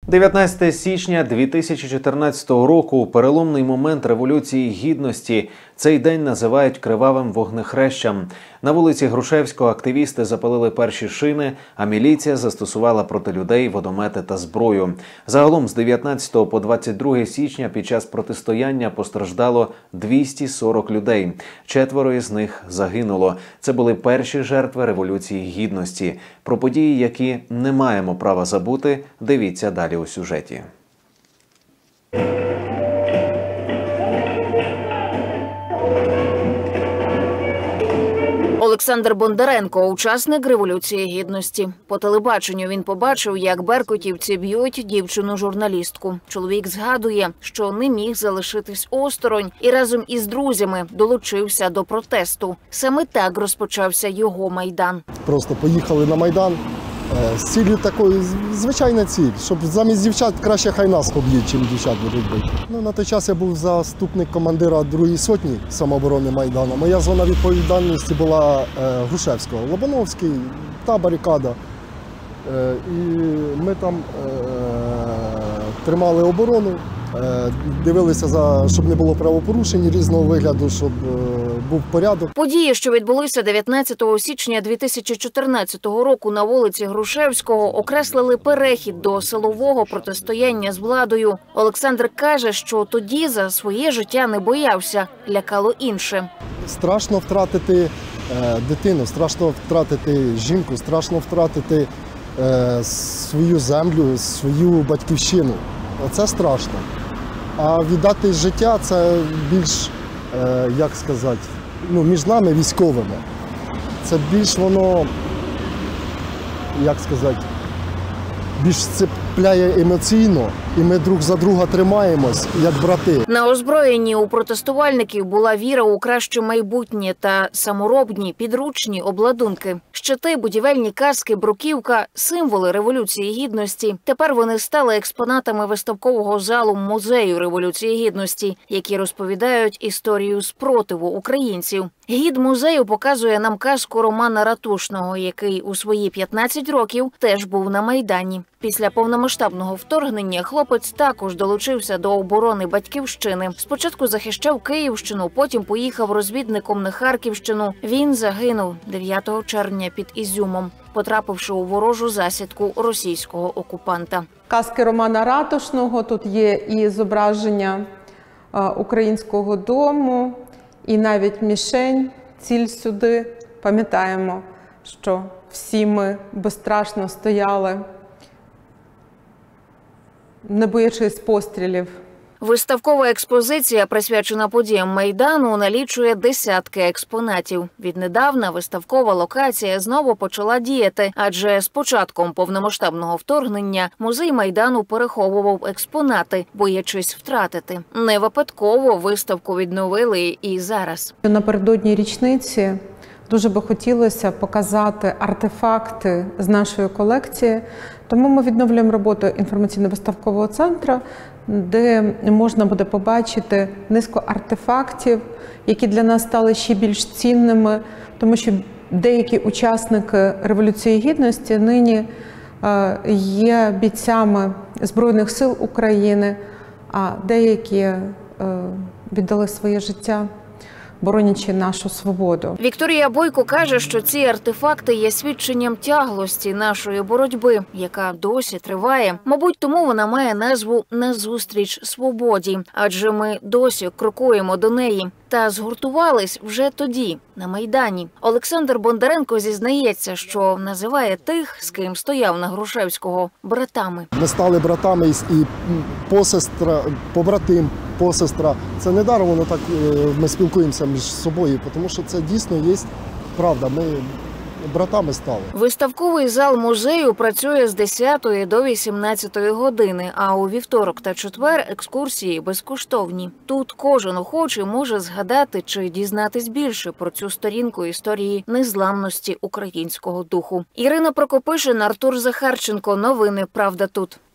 19 січня 2014 року – переломний момент Революції Гідності. Цей день називають кривавим вогнехрещем. На вулиці Грушевського активісти запалили перші шини, а міліція застосувала проти людей водомети та зброю. Загалом з 19 по 22 січня під час протистояння постраждало 240 людей. 4 із них загинуло. Це були перші жертви Революції Гідності. Про події, які не маємо права забути, дивіться далі у сюжеті. Олександр Бондаренко – учасник Революції Гідності. По телебаченню він побачив, як беркутівці б'ють дівчину-журналістку. Чоловік згадує, що не міг залишитись осторонь і разом із друзями долучився до протесту. Саме так розпочався його Майдан. Просто поїхали на Майдан з ціллю такої, звичайна ціль, щоб замість дівчат краще хай нас поб'ють, чим дівчат будуть бити. На той час я був заступник командира 2-ї сотні самооборони Майдану. Моя зона відповідальності була Грушевського, Лобановський, та барикада. І ми там тримали оборону, дивилися, щоб не було правопорушень різного вигляду, щоб був порядок. Події, що відбулися 19 січня 2014 року на вулиці Грушевського, окреслили перехід до силового протистояння з владою. Олександр каже, що тоді за своє життя не боявся, лякало інше. Страшно втратити дитину, страшно втратити жінку, страшно втратити свою землю, свою батьківщину. Це страшно. А віддати життя – це більш, як сказати, між нами військовими. Це більш воно, як сказати, більш цепляє емоційно, і ми друг за друга тримаємось, як брати. На озброєнні у протестувальників була віра у краще майбутнє та саморобні підручні обладунки. Щити, будівельні каски, бруківка – символи Революції Гідності. Тепер вони стали експонатами виставкового залу Музею Революції Гідності, які розповідають історію спротиву українців. Гід музею показує нам казку Романа Ратушного, який у свої 15 років теж був на Майдані. Після повномасштабного вторгнення хлопець також долучився до оборони Батьківщини. Спочатку захищав Київщину, потім поїхав розвідником на Харківщину. Він загинув 9 червня під Ізюмом, потрапивши у ворожу засідку російського окупанта. Казки Романа Ратушного, тут є і зображення українського дому, і навіть мішень, ціль сюди. Пам'ятаємо, що всі ми безстрашно стояли, не боячись пострілів. Виставкова експозиція, присвячена подіям Майдану, налічує десятки експонатів. Віднедавна виставкова локація знову почала діяти, адже з початком повномасштабного вторгнення музей Майдану переховував експонати, боячись втратити. Не випадково виставку відновили і зараз. Напередодні річниці дуже би хотілося показати артефакти з нашої колекції, тому ми відновлюємо роботу інформаційно-виставкового центру, де можна буде побачити низку артефактів, які для нас стали ще більш цінними, тому що деякі учасники Революції Гідності нині є бійцями Збройних сил України, а деякі віддали своє життя, боронячи нашу свободу. Вікторія Бойко каже, що ці артефакти є свідченням тяглості нашої боротьби, яка досі триває. Мабуть, тому вона має назву «Назустріч свободі», адже ми досі крокуємо до неї. Та згуртувались вже тоді, на Майдані. Олександр Бондаренко зізнається, що називає тих, з ким стояв на Грушевського, братами. Ми стали братами і посестра, побратим, посестра. Це не даром, воно так ми спілкуємося між собою, тому що це дійсно є правда. Ми братами стали. Виставковий зал музею працює з 10 до 18 години, а у вівторок та четвер екскурсії безкоштовні. Тут кожен охочий може згадати чи дізнатись більше про цю сторінку історії незламності українського духу. Ірина Прокопишин, Артур Захарченко. Новини «Правда тут».